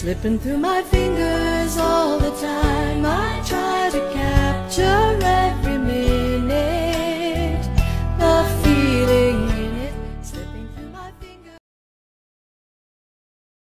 slipping through my fingers all the time. I try to catch